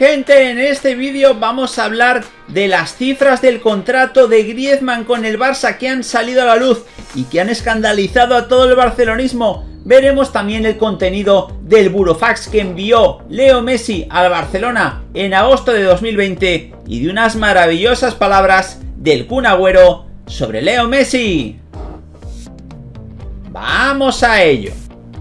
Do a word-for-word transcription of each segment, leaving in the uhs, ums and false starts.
Gente, en este vídeo vamos a hablar de las cifras del contrato de Griezmann con el Barça que han salido a la luz y que han escandalizado a todo el barcelonismo. Veremos también el contenido del burofax que envió Leo Messi al Barcelona en agosto de dos mil veinte y de unas maravillosas palabras del Kun Agüero sobre Leo Messi. ¡Vamos a ello!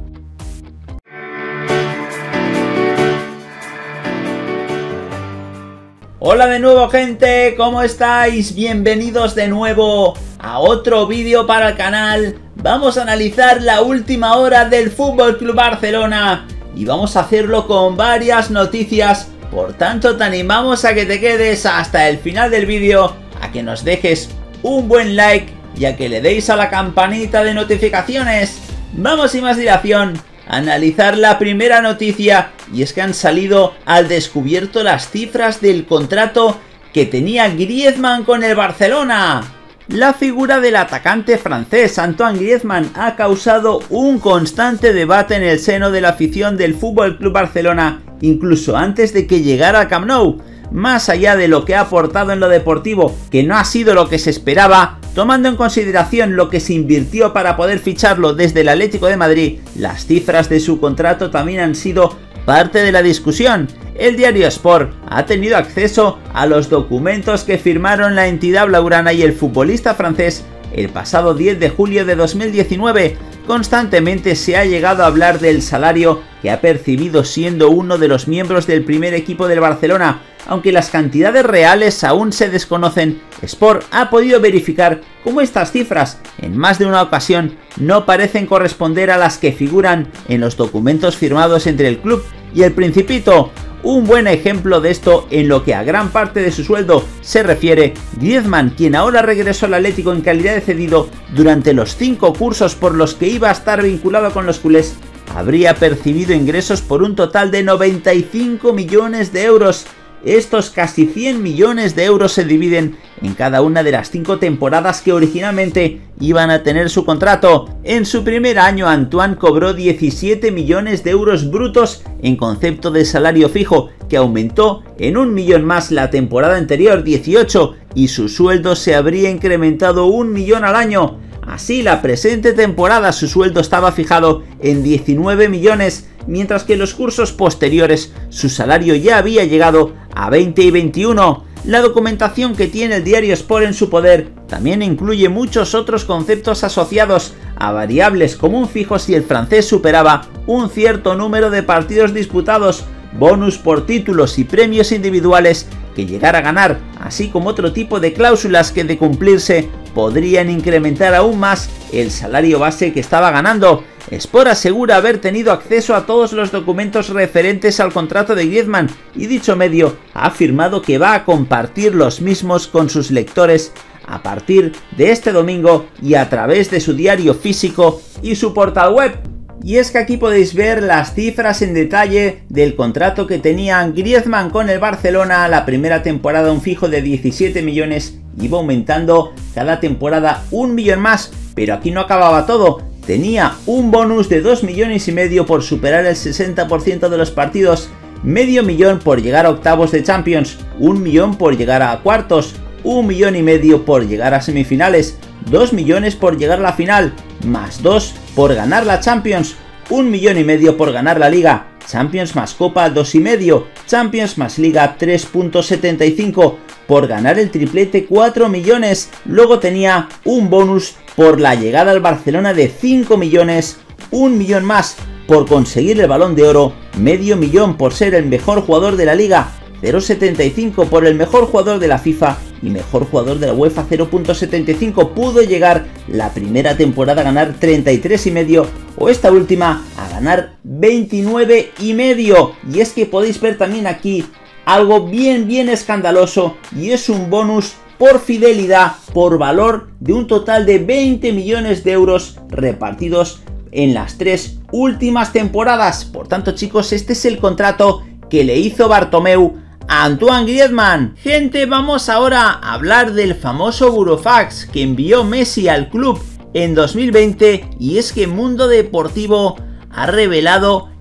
Hola de nuevo, gente, ¿cómo estáis? Bienvenidos de nuevo a otro vídeo para el canal. Vamos a analizar la última hora del F C Barcelona y vamos a hacerlo con varias noticias. Por tanto, te animamos a que te quedes hasta el final del vídeo, a que nos dejes un buen like y a que le deis a la campanita de notificaciones. Vamos sin más dilación a analizar la primera noticia, y es que han salido al descubierto las cifras del contrato que tenía Griezmann con el Barcelona. La figura del atacante francés Antoine Griezmann ha causado un constante debate en el seno de la afición del F C Barcelona, incluso antes de que llegara al Camp Nou. Más allá de lo que ha aportado en lo deportivo, que no ha sido lo que se esperaba, tomando en consideración lo que se invirtió para poder ficharlo desde el Atlético de Madrid, las cifras de su contrato también han sido parte de la discusión. El diario Sport ha tenido acceso a los documentos que firmaron la entidad blaugrana y el futbolista francés el pasado diez de julio de dos mil diecinueve. Constantemente se ha llegado a hablar del salario que ha percibido siendo uno de los miembros del primer equipo del Barcelona. Aunque las cantidades reales aún se desconocen, Sport ha podido verificar cómo estas cifras, en más de una ocasión, no parecen corresponder a las que figuran en los documentos firmados entre el club y el Principito. Un buen ejemplo de esto en lo que a gran parte de su sueldo se refiere, Griezmann, quien ahora regresó al Atlético en calidad de cedido, durante los cinco cursos por los que iba a estar vinculado con los culés, habría percibido ingresos por un total de noventa y cinco millones de euros. Estos casi cien millones de euros se dividen en cada una de las cinco temporadas que originalmente iban a tener su contrato. En su primer año, Antoine cobró diecisiete millones de euros brutos en concepto de salario fijo, que aumentó en un millón más la temporada anterior, dieciocho, y su sueldo se habría incrementado un millón al año. Así, la presente temporada su sueldo estaba fijado en diecinueve millones, mientras que en los cursos posteriores su salario ya había llegado a veinte y veintiuno. La documentación que tiene el diario Sport en su poder también incluye muchos otros conceptos asociados a variables como un fijo si el francés superaba un cierto número de partidos disputados, bonus por títulos y premios individuales que llegara a ganar, así como otro tipo de cláusulas que, de cumplirse, podrían incrementar aún más el salario base que estaba ganando. Sport asegura haber tenido acceso a todos los documentos referentes al contrato de Griezmann, y dicho medio ha afirmado que va a compartir los mismos con sus lectores a partir de este domingo y a través de su diario físico y su portal web. Y es que aquí podéis ver las cifras en detalle del contrato que tenía Griezmann con el Barcelona. La primera temporada un fijo de diecisiete millones, iba aumentando cada temporada un millón más, pero aquí no acababa todo. Tenía un bonus de dos millones y medio por superar el sesenta por ciento de los partidos, medio millón por llegar a octavos de Champions, un millón por llegar a cuartos, un millón y medio por llegar a semifinales, dos millones por llegar a la final, más dos por ganar la Champions, un millón y medio por ganar la Liga, Champions más Copa dos y medio, Champions más Liga tres punto setenta y cinco, por ganar el triplete cuatro millones, luego tenía un bonus por la llegada al Barcelona de cinco millones, un millón más por conseguir el Balón de Oro, medio millón por ser el mejor jugador de la Liga, cero punto setenta y cinco por el mejor jugador de la FIFA y mejor jugador de la UEFA, cero punto setenta y cinco. Pudo llegar la primera temporada a ganar treinta y tres y medio, o esta última a ganar veintinueve y medio. Y es que podéis ver también aquí algo bien bien escandaloso, y es un bonus por fidelidad por valor de un total de veinte millones de euros repartidos en las tres últimas temporadas. Por tanto, chicos, este es el contrato que le hizo Bartomeu a Antoine Griezmann. Gente, vamos ahora a hablar del famoso burofax que envió Messi al club en dos mil veinte, y es que Mundo Deportivo ha revelado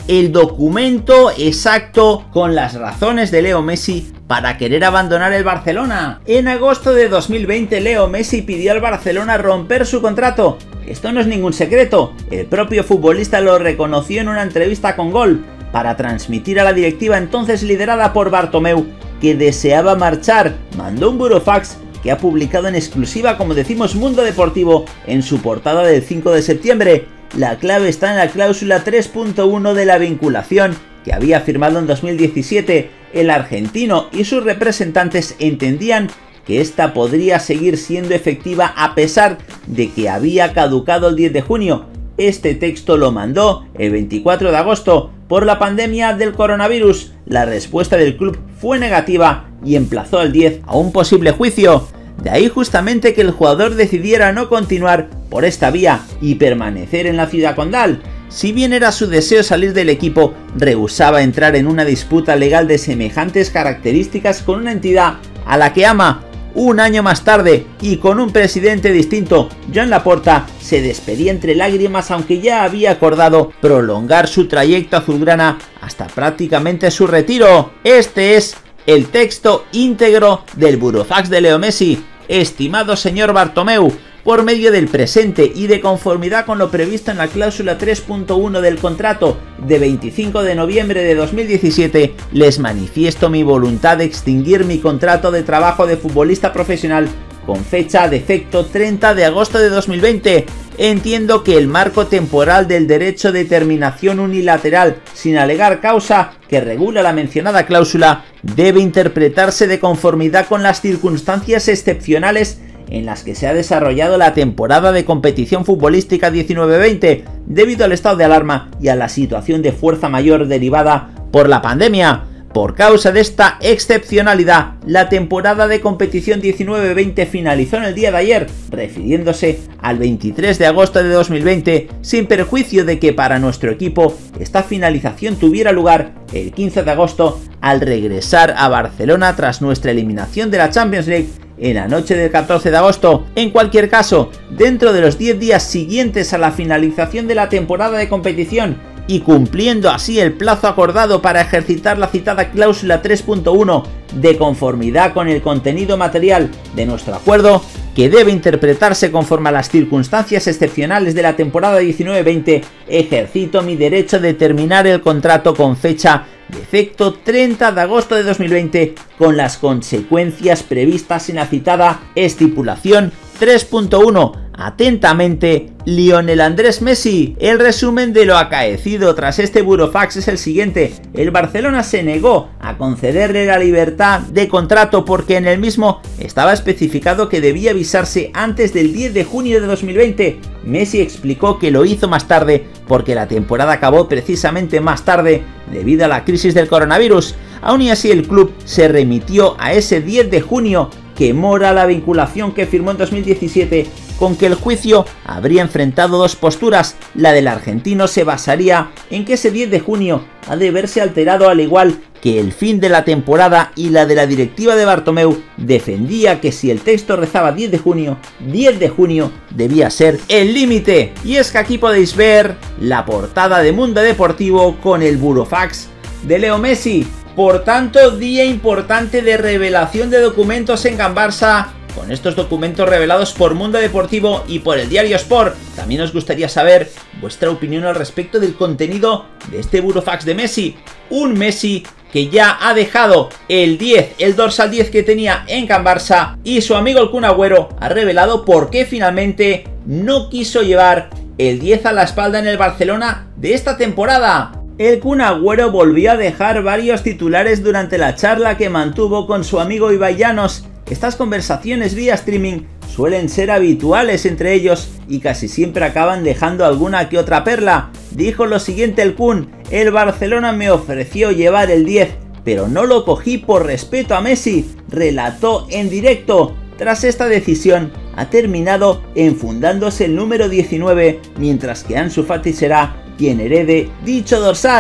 el documento exacto con las razones de Leo Messi para querer abandonar el Barcelona. En agosto de dos mil veinte, Leo Messi pidió al Barcelona romper su contrato. Esto no es ningún secreto, el propio futbolista lo reconoció en una entrevista con Gol, para transmitir a la directiva entonces liderada por Bartomeu que deseaba marchar. Mandó un burofax que ha publicado en exclusiva, como decimos, Mundo Deportivo en su portada del cinco de septiembre. La clave está en la cláusula tres punto uno de la vinculación que había firmado en dos mil diecisiete. El argentino y sus representantes entendían que esta podría seguir siendo efectiva a pesar de que había caducado el diez de junio. Este texto lo mandó el veinticuatro de agosto. Por la pandemia del coronavirus, la respuesta del club fue negativa y emplazó al diez a un posible juicio. De ahí justamente que el jugador decidiera no continuar por esta vía y permanecer en la ciudad condal. Si bien era su deseo salir del equipo, rehusaba entrar en una disputa legal de semejantes características con una entidad a la que ama. Un año más tarde, y con un presidente distinto, Joan Laporta se despedía entre lágrimas, aunque ya había acordado prolongar su trayecto azulgrana hasta prácticamente su retiro. Este es el texto íntegro del burofax de Leo Messi. Estimado señor Bartomeu, por medio del presente y de conformidad con lo previsto en la cláusula tres punto uno del contrato de veinticinco de noviembre de dos mil diecisiete, les manifiesto mi voluntad de extinguir mi contrato de trabajo de futbolista profesional con fecha de efecto treinta de agosto de dos mil veinte. Entiendo que el marco temporal del derecho de terminación unilateral sin alegar causa que regula la mencionada cláusula debe interpretarse de conformidad con las circunstancias excepcionales en las que se ha desarrollado la temporada de competición futbolística diecinueve veinte debido al estado de alarma y a la situación de fuerza mayor derivada por la pandemia. Por causa de esta excepcionalidad, la temporada de competición diecinueve veinte finalizó en el día de ayer, refiriéndose al veintitrés de agosto de dos mil veinte, sin perjuicio de que para nuestro equipo esta finalización tuviera lugar el quince de agosto al regresar a Barcelona tras nuestra eliminación de la Champions League en la noche del catorce de agosto. En cualquier caso, dentro de los diez días siguientes a la finalización de la temporada de competición y cumpliendo así el plazo acordado para ejercitar la citada cláusula tres punto uno de conformidad con el contenido material de nuestro acuerdo, que debe interpretarse conforme a las circunstancias excepcionales de la temporada diecinueve veinte, ejercito mi derecho de terminar el contrato con fecha de efecto treinta de agosto de dos mil veinte con las consecuencias previstas en la citada estipulación tres punto uno. Atentamente, Lionel Andrés Messi. El resumen de lo acaecido tras este burofax es el siguiente. El Barcelona se negó a concederle la libertad de contrato porque en el mismo estaba especificado que debía avisarse antes del diez de junio de dos mil veinte. Messi explicó que lo hizo más tarde porque la temporada acabó precisamente más tarde debido a la crisis del coronavirus. Aún y así, el club se remitió a ese diez de junio que mora la vinculación que firmó en dos mil diecisiete, con que el juicio habría enfrentado dos posturas. La del argentino se basaría en que ese diez de junio ha de verse alterado al igual que el fin de la temporada, y la de la directiva de Bartomeu defendía que si el texto rezaba diez de junio, diez de junio debía ser el límite. Y es que aquí podéis ver la portada de Mundo Deportivo con el burofax de Leo Messi. Por tanto, día importante de revelación de documentos en Can Barça, con estos documentos revelados por Mundo Deportivo y por el diario Sport. También nos gustaría saber vuestra opinión al respecto del contenido de este burofax de Messi. Un Messi que ya ha dejado el diez, el dorsal diez que tenía en Can Barça, y su amigo el Kun Agüero ha revelado por qué finalmente no quiso llevar el diez a la espalda en el Barcelona de esta temporada. El Kun Agüero volvió a dejar varios titulares durante la charla que mantuvo con su amigo Ibai Llanos. Estas conversaciones vía streaming suelen ser habituales entre ellos y casi siempre acaban dejando alguna que otra perla. Dijo lo siguiente el Kun: el Barcelona me ofreció llevar el diez, pero no lo cogí por respeto a Messi, relató en directo. Tras esta decisión, ha terminado enfundándose el número diecinueve, mientras que Ansu Fati será quien herede dicho dorsal.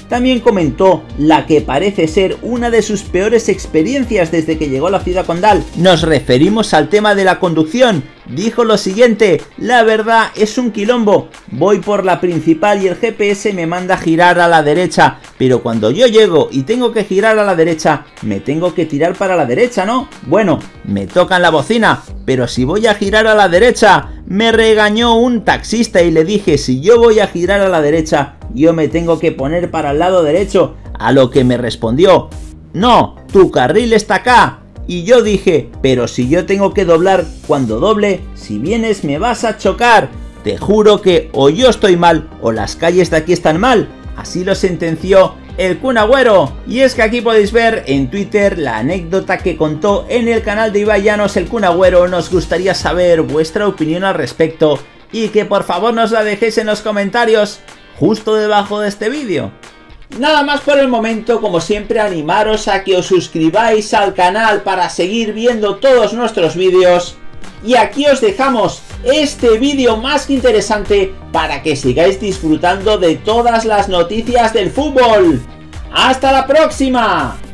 También comentó la que parece ser una de sus peores experiencias desde que llegó a la ciudad condal. Nos referimos al tema de la conducción. Dijo lo siguiente: la verdad es un quilombo, voy por la principal y el G P S me manda a girar a la derecha, pero cuando yo llego y tengo que girar a la derecha, me tengo que tirar para la derecha, ¿no? Bueno, me tocan la bocina, pero si voy a girar a la derecha, me regañó un taxista y le dije: si yo voy a girar a la derecha, yo me tengo que poner para el lado derecho, a lo que me respondió: no, tu carril está acá. Y yo dije: pero si yo tengo que doblar, cuando doble, si vienes me vas a chocar. Te juro que o yo estoy mal o las calles de aquí están mal. Así lo sentenció el Kun Agüero. Y es que aquí podéis ver en Twitter la anécdota que contó en el canal de Ibai Llanos el Kun Agüero. Nos gustaría saber vuestra opinión al respecto y que por favor nos la dejéis en los comentarios justo debajo de este vídeo. Nada más por el momento, como siempre animaros a que os suscribáis al canal para seguir viendo todos nuestros vídeos. Y aquí os dejamos este vídeo más que interesante para que sigáis disfrutando de todas las noticias del fútbol. ¡Hasta la próxima!